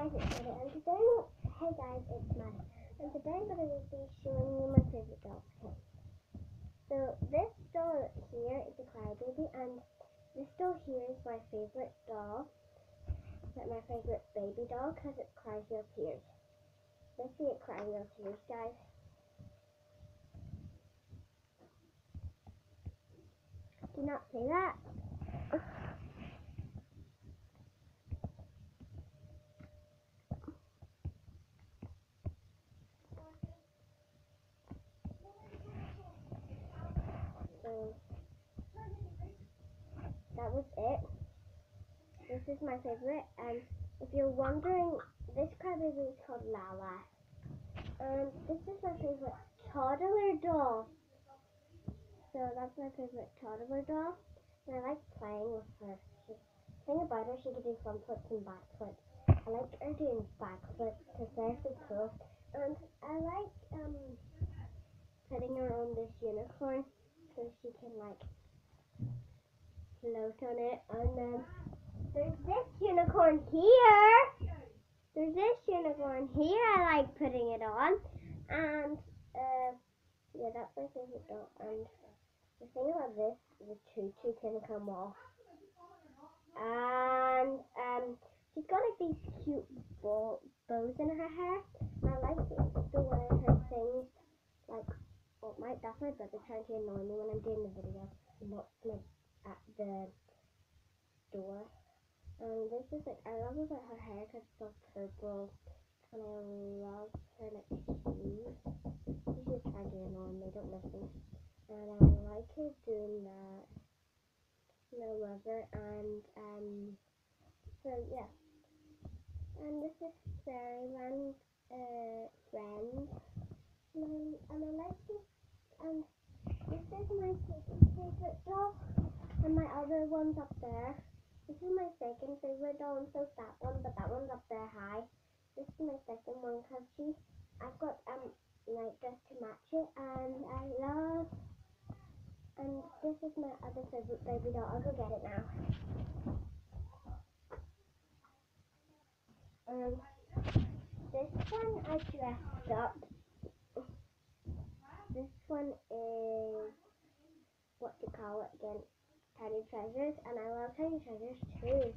guys, it's Maddie, and today, hey guys, it's Maddie, and today I'm going to be showing you my favorite dolls. Okay. So this doll here is a crybaby, and this doll here is my favorite doll, like my favorite baby doll, because it cries real tears. Let's see it cry real tears, guys. Do not say that. So that was it. This is my favorite, and if you're wondering, this crybaby is called Lala. And this is my favorite toddler doll. So that's my favorite toddler doll, and I like playing with her. The thing about her, she can do front flips and back flips. I like her doing back flips because they're so cool. And I like putting her on this unicorn so she can like float on it. And then there's this unicorn here. There's this unicorn here I like putting it on. And yeah, that's my favorite doll. And the thing about this, the tutu can come off. And she's got like these cute bows in her hair. And I like the way her things, like, oh that's my brother trying to annoy me when I'm doing the video. Not like at the door. And this is like, I love about her hair because it's all purple. And I love her like shoes. She's just trying to annoy me, don't listen. And I like her doing that. And I love her. And so yeah. And this is Fairyland Friends. And I like this. And this is my favorite doll. And my other one's up there. This is my second favorite doll, and so's that one, but that one's up there high. This is my second one because I've got night dress to match it, and I love. And this is my other favorite baby doll. I'll go get it now. This one I dressed up. This one is what you call it again, Tiny Treasures, and I love Tiny Treasures too.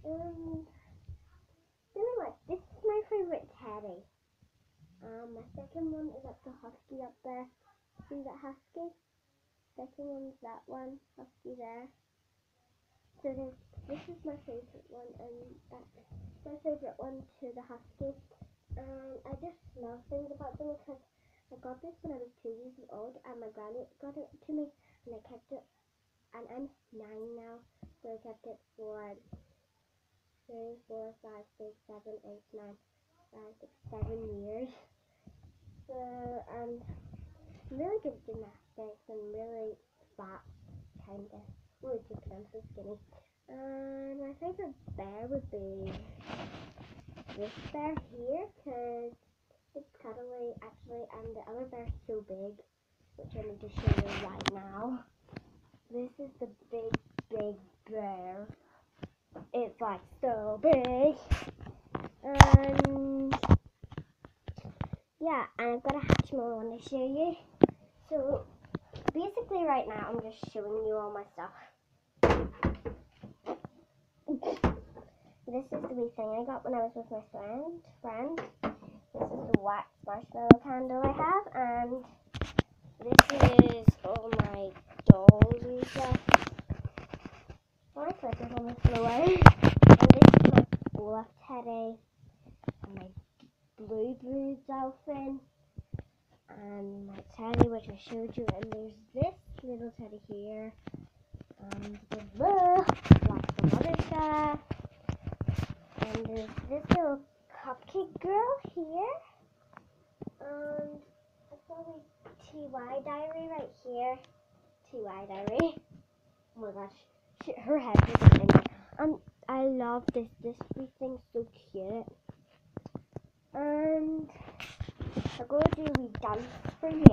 Really like, this is my favorite teddy. My second one is the husky up there. See that husky? Second one's that one, husky there. So this is my favorite one, and that's my favorite one too, the husky. I just love things about them because I got this when I was 2 years old, and my granny got it to me, and I kept it, and I'm 9 now, so I kept it for 3, 4, 5, 6, 7, 8, 9, 5, 6, 7 years. So I'm really good at gymnastics and really fat, kinda. Really just because I'm so skinny. And my favorite bear would be this bear here, because it's cuddly actually, and the other bear's so big, which I need to show you right now. This is the big bear. It's like so big. And yeah, and I've got a Hatchimal one to show you. So basically right now I'm just showing you all my stuff. This is the wee thing I got when I was with my friend. This is the wax marshmallow candle I have, and this is all my dolls and stuff. My clippers on the floor. And this is my Olaf teddy, and my Blue dolphin, and my teddy which I showed you, and there's this little teddy here, and lots of other stuff, and there's this little cupcake girl here, and it's a TY diary right here. TY diary. Oh my gosh, her head is in there. I love this. This thing's so cute. And I'm going to do a wee dance for you.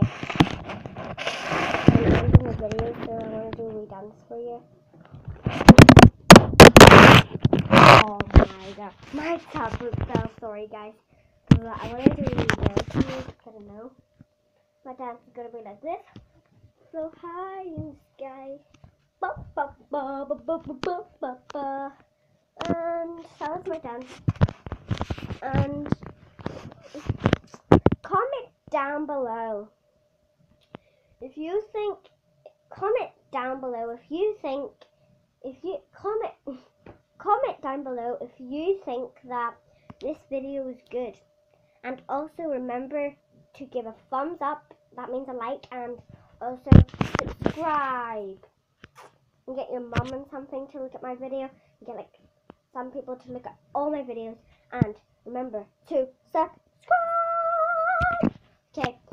I'm doing a video, so I'm going to do a wee dance for you. Oh my god. My top bell, sorry guys. But I wanted to read it to you, I don't know. My dance is gonna be like this. So high in the sky. Ba, ba, ba, ba, ba, ba, ba, ba, ba. And that was my dance. And comment down below if you think, comment down below if you think, if you comment down below if you think that this video is good. And also remember to give a thumbs up, that means a like, and also subscribe. And get your mum and something to look at my video. You get like some people to look at all my videos. And remember to subscribe. Okay.